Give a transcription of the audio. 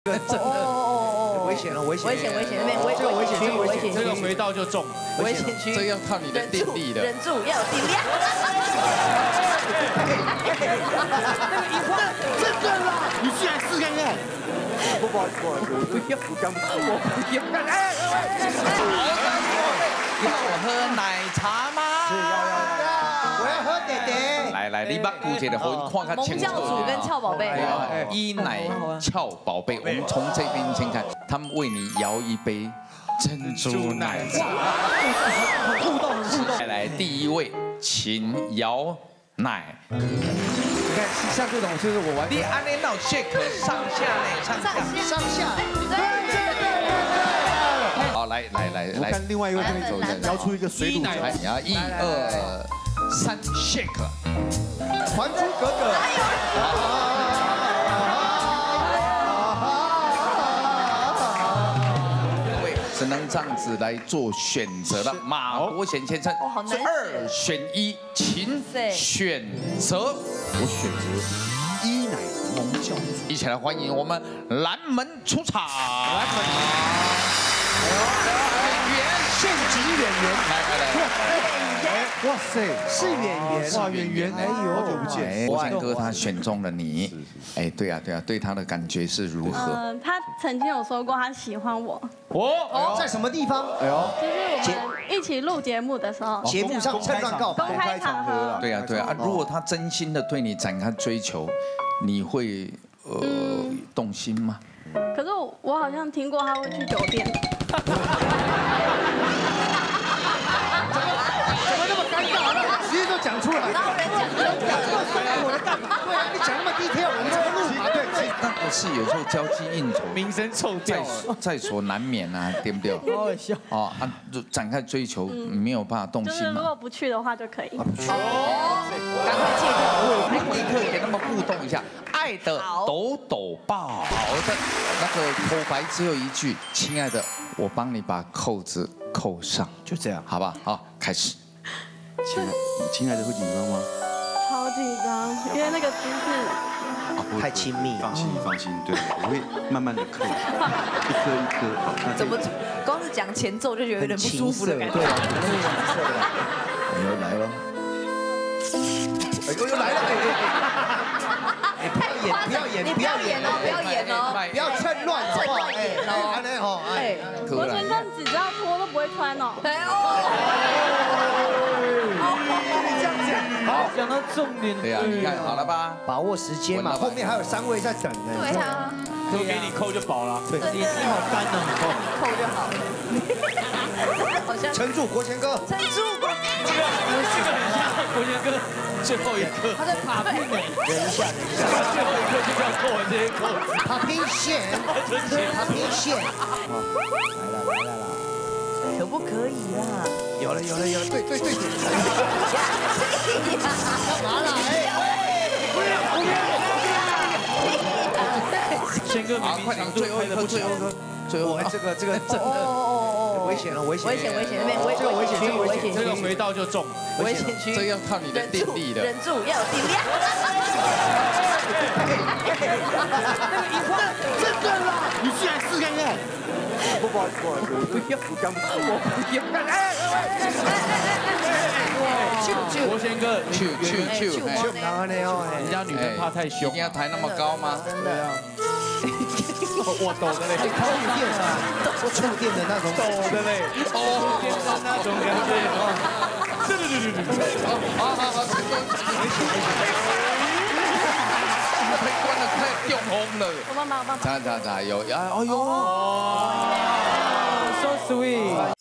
真的危险了，危险， 危险， 这个危险，这个危险， 这个回到就中， 危险区， 这要靠你的定力的。 忍住，要有定力。 真的啦！你去来试看看。不好意思，我不要，我刚不出，我不要。 要喝奶茶吗？ 是要，我要喝爹爹。 来，你把顾姐的回看看清楚。 教主跟俏宝贝。 一奶俏宝贝，我们从这边先看，他们为你摇一杯珍珠奶茶。 互动，互动。 来，第一位，请摇奶。 你看，像这种就是我完全。 你按那闹 shake 上下呢， 上下。 好，来， 我看另外一位跟你走的，摇出一个水乳。 来，你要1、2、3 shake。 还珠格格。 只能这样子来做选择了。马国贤先生是2选1，请选择。 我选择一奶萌教主。 一起来欢迎我们蓝门出场。蓝门，演员， 县级演员， 来。 哇塞，是演员哇，演员，哎呦，好久不见。 国贤哥他选中了你，哎，对啊，对他的感觉是如何？ 他曾经有说过他喜欢我， 哦，在什么地方？哎呦， 就是我们一起录节目的时候， 节目上趁乱告白， 公开场合。 对啊，如果他真心的对你展开追求，你会动心吗？ 可是我好像听过他会去酒店。 直接就讲出来。 然后人讲， 我的干嘛？对啊，你讲那么detail，我们这个录嘛，对。 那不是有时候交际应酬， 名声臭掉了， 在所难免啊，对不对？ 好笑。 哦啊，展开追求没有办法动心嘛。 就是如果不去的话就可以。 赶快戒掉，立刻给他们互动一下。爱的抖抖抱，好的，那个口白只有一句，亲爱的，我帮你把扣子扣上， 就这样， 好吧？好，开始。 亲爱的会紧张吗？ 超紧张，因为那个姿势太亲密。 放心，对，我会慢慢的扣，一颗一颗。好，那怎么光是讲前奏就有点不舒服的感觉？ 对啊，我们来了。哎，又来了！不要演，不要演哦，不要趁乱，好不好？哎， 我全身只要脱都不会穿哦。 你这样讲，好， 讲到重点。 对啊，你看好了吧？ 把握时间嘛，后面还有3位在等呢。 对啊， 就给你扣就饱了。 对，你好干哦， 扣就好了。好像撑住，国贤哥， 撑住， 这个很像国贤哥最后一刻， 他在爬背。 等一下， 最后一刻就是要扣完这些扣子。 爬平线，爬平线。来了， 可不可以啦？ 有了，对。干嘛啦？ 贤哥明明快点，最后一颗，这个真的危险了，危险， 这个危险区， 这个回到就中， 危险区， 这要靠你的定力的。 忍住，要有定力。 真的啦！你去来试看看。不好意思，我不要，我刚不出，我不要。 国贤哥， 去， 人家女生怕太凶， 一定要抬那么高吗？ 真的。 我抖的嘞， 触电啊，触电的那种， 抖的嘞，触电的那种感觉。 好，太关了，太中风了。 我帮忙。 有，哎呦， ，so sweet。